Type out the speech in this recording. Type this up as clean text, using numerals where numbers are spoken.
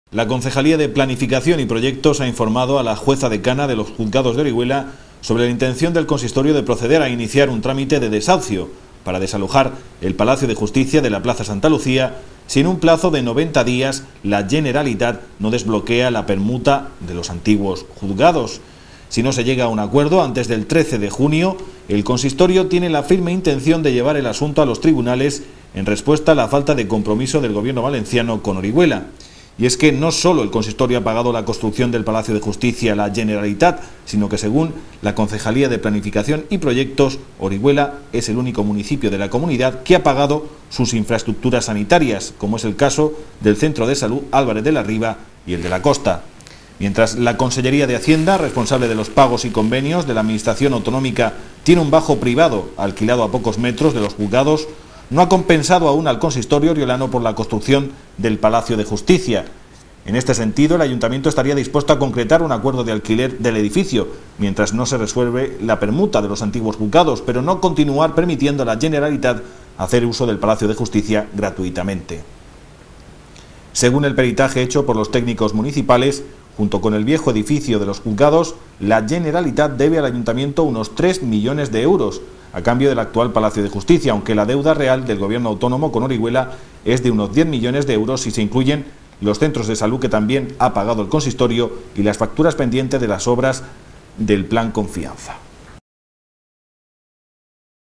La Concejalía de Planificación y Proyectos ha informado a la jueza decana de los juzgados de Orihuela sobre la intención del consistorio de proceder a iniciar un trámite de desahucio para desalojar el Palacio de Justicia de la Plaza Santa Lucía si en un plazo de 90 días la Generalitat no desbloquea la permuta de los antiguos juzgados. Si no se llega a un acuerdo antes del 13 de junio, el consistorio tiene la firme intención de llevar el asunto a los tribunales en respuesta a la falta de compromiso del gobierno valenciano con Orihuela. Y es que no solo el consistorio ha pagado la construcción del Palacio de Justicia a la Generalitat, sino que según la Concejalía de Planificación y Proyectos, Orihuela es el único municipio de la comunidad que ha pagado sus infraestructuras sanitarias, como es el caso del Centro de Salud Álvarez de la Riva y el de la Costa. Mientras la Consellería de Hacienda, responsable de los pagos y convenios de la Administración Autonómica, tiene un bajo privado alquilado a pocos metros de los juzgados, no ha compensado aún al consistorio oriolano por la construcción del Palacio de Justicia. En este sentido, el Ayuntamiento estaría dispuesto a concretar un acuerdo de alquiler del edificio, mientras no se resuelve la permuta de los antiguos juzgados, pero no continuar permitiendo a la Generalitat hacer uso del Palacio de Justicia gratuitamente. Según el peritaje hecho por los técnicos municipales, junto con el viejo edificio de los juzgados, la Generalitat debe al Ayuntamiento unos 3 millones de euros, a cambio del actual Palacio de Justicia, aunque la deuda real del gobierno autónomo con Orihuela es de unos 10 millones de euros si se incluyen los centros de salud que también ha pagado el consistorio y las facturas pendientes de las obras del Plan Confianza.